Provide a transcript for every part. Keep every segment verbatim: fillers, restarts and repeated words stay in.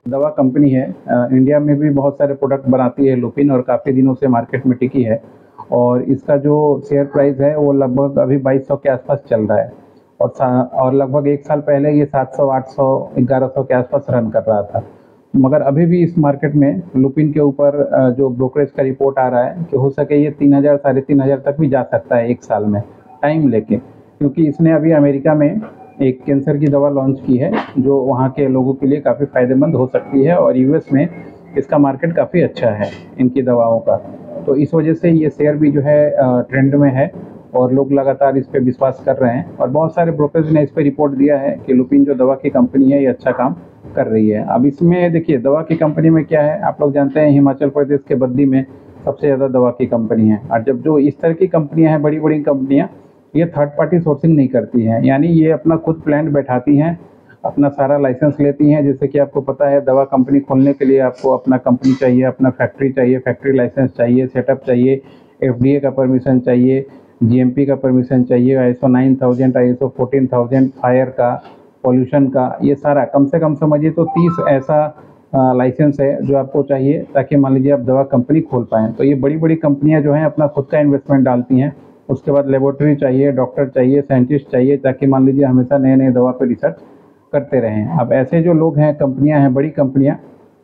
दवा कंपनी है, अ, इंडिया में भी बहुत सारे प्रोडक्ट बनाती है लुपिन और काफ़ी दिनों से मार्केट में टिकी है। और इसका जो शेयर प्राइस है वो लगभग अभी बाईस सौ के आसपास चल रहा है। और सा और लगभग एक साल पहले ये सात सौ, आठ सौ, ग्यारह सौ के आसपास रन कर रहा था। मगर अभी भी इस मार्केट में लुपिन के ऊपर अ, जो ब्रोकरेज का रिपोर्ट आ रहा है कि हो सके ये तीन हज़ार साढ़े तीन हज़ार तक भी जा सकता है एक साल में, टाइम लेके। क्योंकि इसने अभी अमेरिका में एक कैंसर की दवा लॉन्च की है जो वहाँ के लोगों के लिए काफ़ी फ़ायदेमंद हो सकती है, और यूएस में इसका मार्केट काफ़ी अच्छा है इनकी दवाओं का। तो इस वजह से ये शेयर भी जो है अ, ट्रेंड में है और लोग लगातार इस पे विश्वास कर रहे हैं। और बहुत सारे ब्रोकर्स ने इस पे रिपोर्ट दिया है कि लुपिन जो दवा की कंपनी है ये अच्छा काम कर रही है। अब इसमें देखिए दवा की कंपनी में क्या है, आप लोग जानते हैं हिमाचल प्रदेश के बद्दी में सबसे ज़्यादा दवा की कंपनी है। और जब जो इस तरह की कंपनियां हैं, बड़ी बड़ी कंपनियां, ये थर्ड पार्टी सोर्सिंग नहीं करती हैं, यानी ये अपना खुद प्लांट बैठाती हैं, अपना सारा लाइसेंस लेती हैं। जैसे कि आपको पता है दवा कंपनी खोलने के लिए आपको अपना कंपनी चाहिए, अपना फैक्ट्री चाहिए, फैक्ट्री लाइसेंस चाहिए, सेटअप चाहिए, एफडीए का परमिशन चाहिए, जीएमपी का परमिशन चाहिए, ISO nine thousand, ISO fourteen thousand, fire का, पॉल्यूशन का, ये सारा कम से कम समझिए तो तीस ऐसा लाइसेंस है जो आपको चाहिए ताकि मान लीजिए आप दवा कंपनी खोल पाएँ। तो ये बड़ी बड़ी कंपनियां जो हैं अपना खुद का इन्वेस्टमेंट डालती हैं। उसके बाद लेबोरेटरी चाहिए, डॉक्टर चाहिए, साइंटिस्ट चाहिए, ताकि मान लीजिए हमेशा नए नए दवा पे रिसर्च करते रहें। अब ऐसे जो लोग हैं, कंपनियां हैं, बड़ी कंपनियां,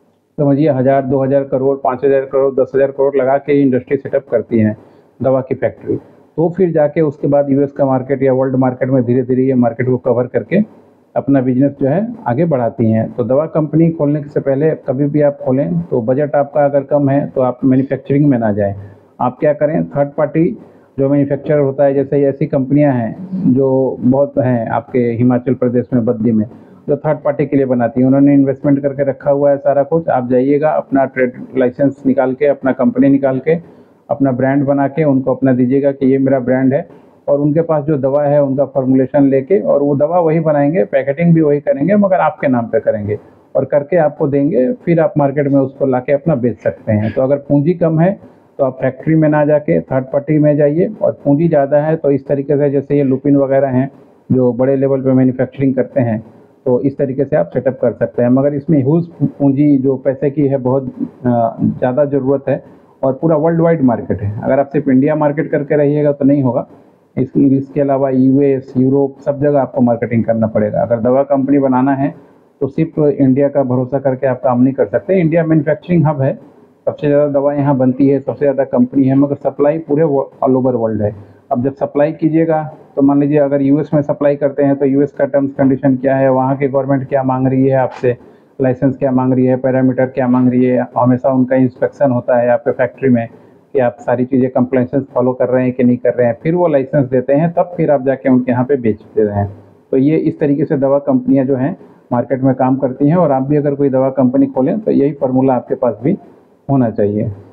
समझिए हज़ार, दो हज़ार करोड़, पाँच हज़ार करोड़, दस हज़ार करोड़ लगा के इंडस्ट्री सेटअप करती हैं दवा की फैक्ट्री। तो फिर जाके उसके बाद यूएस का मार्केट या वर्ल्ड मार्केट में धीरे धीरे ये मार्केट को कवर करके अपना बिजनेस जो है आगे बढ़ाती हैं। तो दवा कंपनी खोलने से पहले कभी भी आप खोलें तो बजट आपका अगर कम है तो आप मैन्युफैक्चरिंग में ना जाएं। आप क्या करें, थर्ड पार्टी जो मैन्युफैक्चरर होता है, जैसे ऐसी कंपनियां हैं जो बहुत हैं आपके हिमाचल प्रदेश में बद्दी में, जो थर्ड पार्टी के लिए बनाती हैं, उन्होंने इन्वेस्टमेंट करके रखा हुआ है सारा कुछ। आप जाइएगा, अपना ट्रेड लाइसेंस निकाल के, अपना कंपनी निकाल के, अपना ब्रांड बना के उनको अपना दीजिएगा कि ये मेरा ब्रांड है, और उनके पास जो दवा है उनका फॉर्मुलेशन लेके, और वो दवा वही बनाएंगे, पैकेटिंग भी वही करेंगे, मगर आपके नाम पे करेंगे और करके आपको देंगे। फिर आप मार्केट में उसको लाके अपना बेच सकते हैं। तो अगर पूंजी कम है तो आप फैक्ट्री में ना जाके थर्ड पार्टी में जाइए, और पूंजी ज़्यादा है तो इस तरीके से जैसे ये लुपिन वगैरह हैं जो बड़े लेवल पे मैन्युफैक्चरिंग करते हैं, तो इस तरीके से आप सेटअप कर सकते हैं। मगर इसमें ह्यूज पूंजी जो पैसे की है, बहुत ज़्यादा ज़रूरत है, और पूरा वर्ल्ड वाइड मार्केट है। अगर आप सिर्फ इंडिया मार्केट करके रहिएगा तो नहीं होगा। इसकी इसके अलावा यूएस, यूरोप, सब जगह आपको मार्केटिंग करना पड़ेगा। अगर दवा कंपनी बनाना है तो सिर्फ इंडिया का भरोसा करके आप काम नहीं कर सकते। इंडिया मैन्युफैक्चरिंग हब है, सबसे ज़्यादा दवा यहाँ बनती है, सबसे ज़्यादा कंपनी है, मगर सप्लाई पूरे ऑल ओवर वर्ल्ड है। अब जब सप्लाई कीजिएगा तो मान लीजिए अगर यूएस में सप्लाई करते हैं तो यूएस का टर्म्स कंडीशन क्या है, वहाँ की गवर्नमेंट क्या मांग रही है आपसे, लाइसेंस क्या मांग रही है, पैरामीटर क्या मांग रही है, हमेशा उनका इंस्पेक्शन होता है आपके फैक्ट्री में कि आप सारी चीज़ें कंप्लायंसेस फॉलो कर रहे हैं कि नहीं कर रहे हैं। फिर वो लाइसेंस देते हैं, तब फिर आप जाके उनके यहाँ पे बेचते हैं। तो ये इस तरीके से दवा कंपनियाँ जो हैं मार्केट में काम करती हैं, और आप भी अगर कोई दवा कंपनी खोलें तो यही फार्मूला आपके पास भी होना चाहिए।